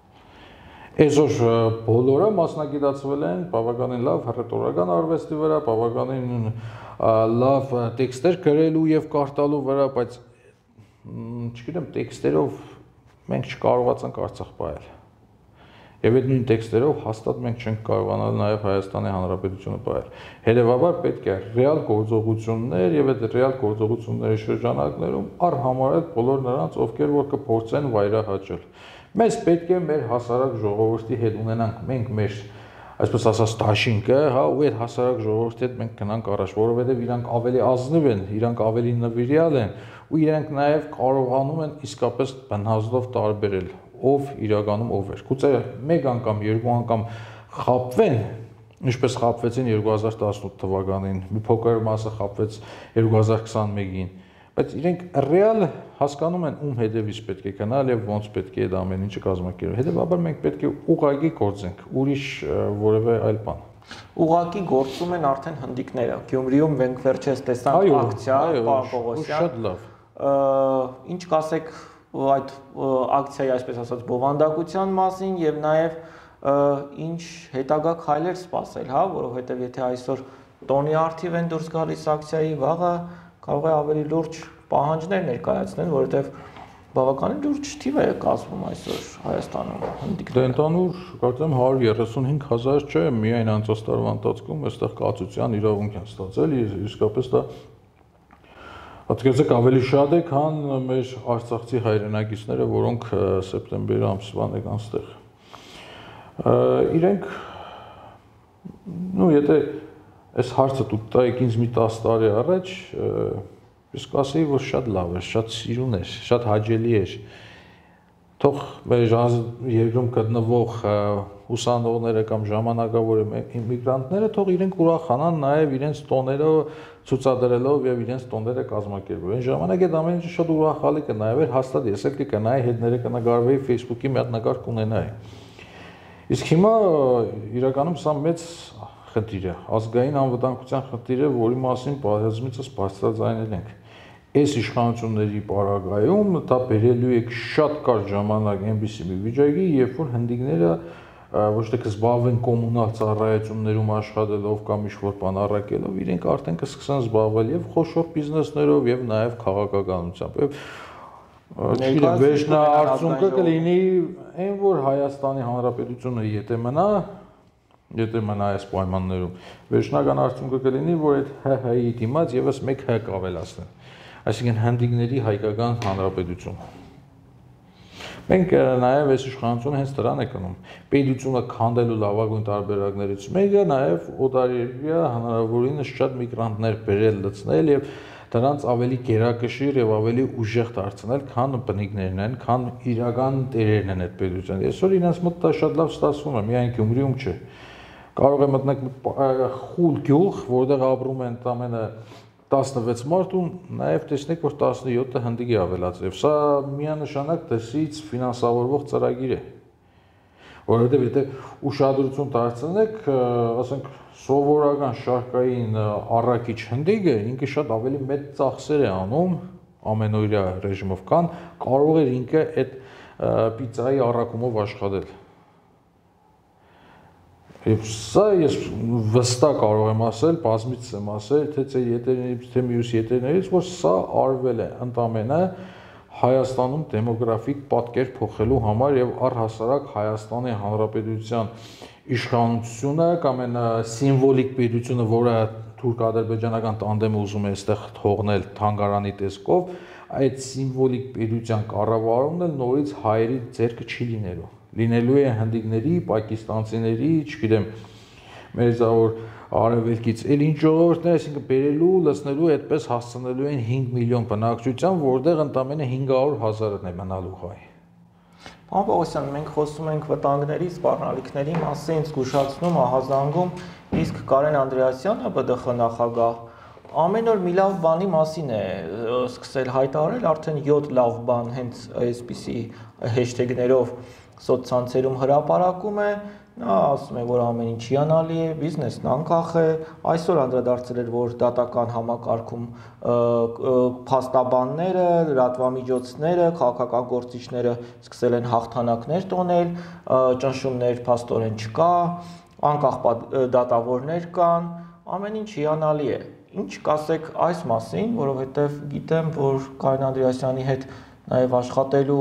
Այսօր բոլորը մասնագիտացվել են բավականին լավ ռետորական արվեստի վրա, բավականին լավ տեքստեր գրելու եւ կարդալու վրա, բայց չգիտեմ, տեքստերով մենք չկարողացանք Արցախ պահել։ Եվ այդ նույն տեքստերով հաստատ մենք չենք կարողանալ նաև Հայաստանի Հանրապետությունը պահել։ Հետևաբար պետք է ռեալ գործողություններ եւ այդ ռեալ գործողությունների շրջանակներում առհամարել բոլոր նրանց, ովքեր որ կփորձեն վայրահաճել։ Մեզ պետք է մեր հասարակ ժողովրդի հետ ունենանք մենք մեր այսպես ասած դաշինքը, հա, ու այդ հասարակ ժողովրդի հետ մենք գնանք առաջ, որովհետեւ իրանք ավելի ազնիվ են, իրանք ավելի նվիրյալ են, ու իրանք նաև կարողանում են իսկապես բնազդով տարբերել ով իրականում ով էր։ Գուցե մեկ անգամ, երկու անգամ խաբվեն, ինչպես խաբվեցին 2018 թվականին, մի փոքր մասը խաբվեց 2021-ին, բայց իրենք ռեալ հասկանում են ում հետևից պետք է գնալ եւ ոնց պետք է այդ ամեն ինչը կազմակերպել։ Հետեւաբար մենք պետք է ուղղակի գործենք, ուրիշ որևէ այլ բան։ Ուղղակի գործում են արդեն հնդիկները։ Գյումրիում մենք վերջերս տեսանք ակցիա, պարոն Պողոսյան։ Շատ լավ։ Ինչ կասեք այդ ակցիայի, այսպես ասած, բովանդակության մասին եւ նաեւ ինչ հետագա քայլեր սպասել, հա, որովհետեւ եթե այսօր տոնի արդիվ են դուրս գալիս ակցիայի, վաղը կարող է ավելի լուրջ պահանջներ ներկայացնեն, որովհետև բավականին լուրջ թիվ է կազմում այսօր Հայաստանում հնդիկները։ Դե ընդհանուր կարծեմ 135,000 չէ, միայն անցած տարվա ընթացքում այստեղ կացության իրավունք են ստացել, իսկապես դա հատկացեք ավելի շատ է, քան մեր արցախցի հայրենակիցները, որոնք սեպտեմբեր ամսվան եկան ստեղ։ Իրենք, եթե այս հարցը դուք տայիք ինձ մի 10 տարի առաջ, իսկ ասեի, որ շատ լավ էր, շատ սիրուն էր, շատ հաճելի էր։ Թող մեր երկրում գտնվող ուսանողները կամ ժամանակավոր իմիգրանտները թող իրենք ուրախանան նաև իրենց տոները ցուցադրելով եւ իրենց տոները կազմակերպելով։ Այն ժամանակ այդ ամեն ինչը շատ ուրախալի կնայեր, հաստատ ես էլ կգնայի հետները կնկարվեի Facebook-ի մի հատ նկար կունենայի։ Իսկ հիմա իրականում սա մեծ խնդիր է, ազգային անվտանգության խնդիր է, որի մասին բազմիցս բարձրաձայնել ենք։ Այս իշխանությունների պարագայում դա բերելու է շատ կարճ ժամանակ այնպիսի մի վիճակի, երբ որ հնդիկները ոչ թե կզբաղվեն կոմունալ ծառայություններում աշխատելով կամ ինչ-որ բան առաքելով, իրենք արդեն կսկսեն զբաղվել եւ խոշոր բիզնեսներով եւ նաեւ քաղաքականությամբ։ Վերջնահարցունքը կլինի այն, որ Հայաստանի Հանրապետությունը եթե մնա այս պայմաններում, վերջնական արդյունքը կլինի, որ այդ ՀՀ-ի դիմաց եւս մեկ Հ կավելացնեն, այսինքն հնդիկների հայկական հանրապետություն։ Մենք նաև այս իշխանությունը հենց դրան է կնում։ Պետությունը քանդելու լավագույն տարբերակներից մեկը նաև օտարերկրյա հնարավորինս շատ միգրանտներ բերել լցնել եւ դրանց ավելի գերակշիռ եւ ավելի ուժեղ դարձնել, քան բնիկներն են, քան իրական տերերն են այդ պետության։ Այսօր իրենց մոտ դա շատ լավ ստացվում է, միայն Գյումրիում չէ։ Կարող է մտնեք խուլ գյուղ, որտեղ ապրում են ամենը 16 մարդ ու նաև տեսնեք, որ 17-ը հնդիկի ավելացել։ Սա միանշանակ դրսից ֆինանսավորվող ծրագիր է, որովհետև եթե ուշադրություն դարձնեք, ասենք սովորական շարքային առաքիչ հնդիկը ինքը շատ ավելի մեծ ծախսեր է անում ամենօրյա ռեժիմով, քան կարող էր ինքը այդ պիցայի առաքումով աշխատել։ Եվ սա ես վստահ կարող եմ ասել, բազմիցս եմ ասել, թե եթերներից, թե մյուս եթերներից, որ սա արվել է ընդամենը Հայաստանում դեմոգրաֆիկ պատկեր փոխելու համար եւ առհասարակ Հայաստանի Հանրապետության իշխանությունը կամ այն սիմվոլիկ պետությունը, որը թուրք-ադրբեջանական տանդեմը ուզում է այստեղ թողնել թանգարանի տեսքով, այդ սիմվոլիկ պետության կառավարումն էլ նորից հայերի ձեռքը չի լինելու։ Լինելու է հնդիկների, պակիստանցիների, չգիտեմ, մերձավոր արևելքից էլ ինչ ժողովուրդներ, այսինքն բերելու, լցնելու, այդպես հասցնելու են 5 միլիոն բնակչության, որտեղ ընդամենը 500,000-ն է մնալու հայ։ Պարոն Պողոսյան, մենք խոսում ենք վտանգների, սպառնալիքների մասին, զգուշացնում, ահազանգում, իսկ Կարեն Անդրեասյանը, ԲԴԽ նախագահ, ամեն օր մի լավ բանի մասին է սկսել հայտարարել, արդեն 7 լավ բան հենց այսպիսի հեշթեգներով սոցցանցերում հրապարակում է, նա ասում է, որ ամեն ինչ հիանալի է, բիզնեսն անկախ է, այսօր անդրադարձել էր, որ դատական համակարգում փաստաբանները, լրատվամիջոցները, քաղաքական գործիչները սկսել են հաղթանակներ տոնել, ճնշումներ փաստորեն չկա, անկախ դատավորներ կան, ամեն ինչ հիանալի է։ Ինչ կասեք այս մասին, որովհետև գիտեմ, որ Կարեն Անդրեասյանի հետ նաև աշխատելու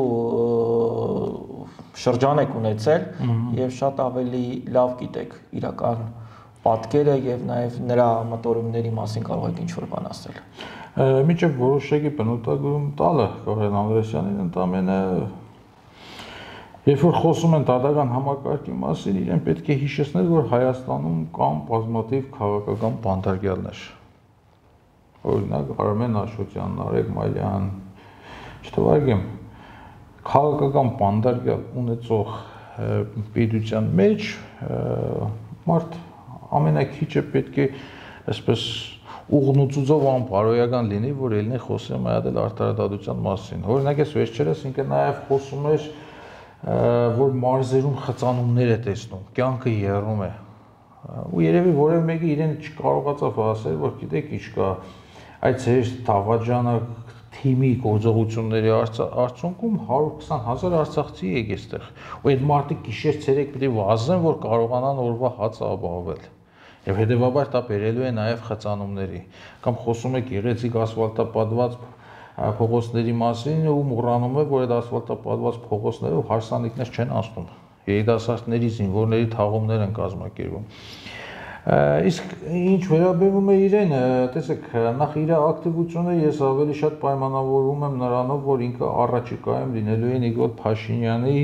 շրջան եք ունեցել եւ շատ ավելի լավ գիտեք իրական պատկերը եւ նաև նրա մտորումների մասին կարող եք ինչ-որ բան ասել։ Միջև որոշակի բնութագրում տալը Կարեն Անդրեասյանին ընդամենը երբ որ խոսում են դատական համակարգի մասին, իրեն պետք է հիշեցնել, որ Հայաստանում կան բազմաթիվ քաղաքական բանտարկյալներ։ Օրինակ Արմեն Աշոտյան, Նարեկ Մալյան, չթվարկեմ, քաղաքական բանտարկյալ ունեցող պետության մեջ մարդ ամենակիչը պետք է այսպես ուղնուցուծով անբարոյական լինի, որ ելնի խոսի մայադել արտարադատության մասին։ Օրինակ ես վերջերս ինքը նաև խոսում էր, որ մարզերում խծանումներ է տեսնում, կյանքը եռում է։ Ու երևի որևէ մեկը իրեն չկարողացավ ասել, որ գիտեք ինչ կա, այդ ծեր Թավադյանը թիմի գործողությունների արդյունքում 120,000 արցախցի եկել այստեղ։ Ու այդ մարդիկ գիշեր-ցերեկ պետք է վազեն, որ կարողանան օրվա հացը ապահովել։ Եվ հետևաբար դա բերելու է նաև խծանումների։ Կամ խոսում է գեղեցիկ ասֆալտապատված փողոցների մասին ու մոռանում է, որ այդ ասֆալտապատված փողոցներով հարսանիքներ չեն անցնում։ Երիտասարդների, զինվորների թաղումներ են կազմակերպում։ Իսկ ինչ վերաբերում է իրեն, տեսեք, նախ իր ակտիվությունը ես ավելի շատ պայմանավորում եմ նրանով, որ ինքը առաջիկայում լինելու է Նիկոլ Փաշինյանի,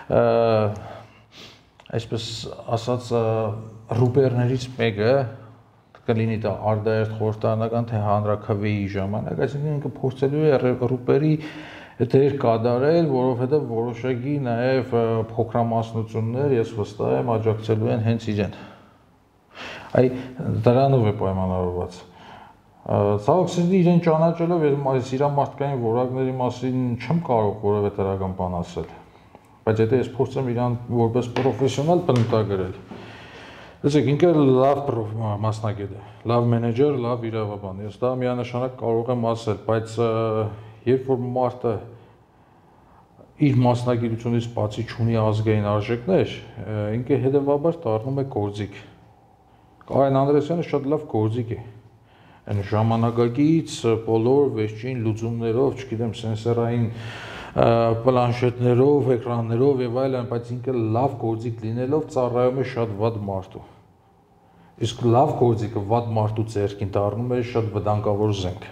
այսպես ասած, ռուպերներից մեկը, կլինի դա արտահերթ խորհրդարանական թե հանրաքվեի ժամանակ, այսինքն ինքը փորձելու է ռուպերի դեր կատարել, որովհետև որոշակի նաև փոքրամասնություններ, ես վստահ եմ, աջակցելու են հենց իրեն։ Այ դրանով է պայմանավորված։ Ցավոք սրտի իրեն ճանաչելով ես իր մարդկային որակների մասին չեմ կարող որևէ դրական բան ասել։ Բայց եթե ես փորձեմ իրան որպես պրոֆեսիոնալ բնութագրել, տեսեք, ինքը լավ մասնագետ է, լավ մենեջեր, լավ իրավաբան։ Ես դա միանշանակ կարող եմ ասել, բայց երբ որ մարդը իր մասնագիտությունից բացի չունի ազգային արժեքներ, ինքը հետևաբար դառնում է գործիք։ Կարեն Անդրեասյանը շատ լավ գործիք է, այն ժամանակակից բոլոր վերջին լուծումներով, չգիտեմ, սենսորային պլանշետներով, էկրաններով եւ այլն, բայց ինքը լավ գործիք լինելով ծառայում է շատ վատ մարդու։ Իսկ լավ գործիքը վատ մարդու ձեռքին դառնում է շատ վտանգավոր զենք։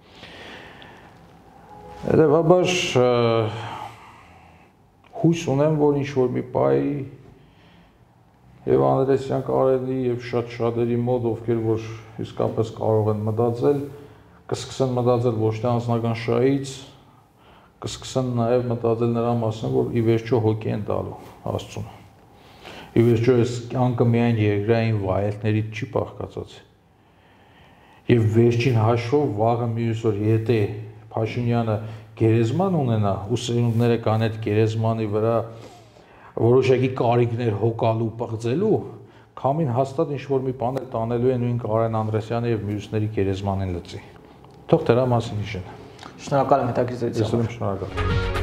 Հետևաբար հույս ունեմ, որ ինչ-որ մի պայ եւ Անդրեասյան կարելի եւ շատ շատերի մոտ, ովքեր որ իսկապես կարող են մտածել, կսկսեն մտածել ոչ թե անձնական շահից, կսկսեն նաեւ մտածել նրա մասին, որ ի վերջո հոգի են տալու Աստծուն։ Ի վերջո այս կյանքը միայն երկրային վայելքներից չի բաղկացած։ Եվ վերջին հաշվով վաղը մյուս օր եթե Փաշինյանը գերեզման ունենա ու սերունդները կան այդ գերեզմանի վրա որոշակի կարիքներ հոգալու, պղծելու, քամին հաստատ ինչ-որ մի բան էլ տանելու է նույն Կարեն Անդրեասյանը եւ մյուսների գերեզմանին լծի։ Թող դրա մասին հիշեն։ Շնորհակալ եմ հետաքրքրությամբ։ Ես եմ շնորհակալ։